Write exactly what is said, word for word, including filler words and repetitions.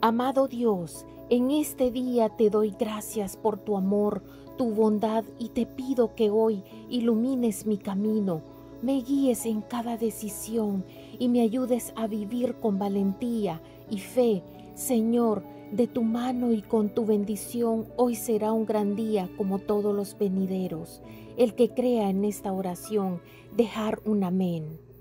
Amado Dios, en este día te doy gracias por tu amor, tu bondad y te pido que hoy ilumines mi camino, me guíes en cada decisión y me ayudes a vivir con valentía y fe. Señor, de tu mano y con tu bendición hoy será un gran día como todos los venideros. El que crea en esta oración, dejar un amén.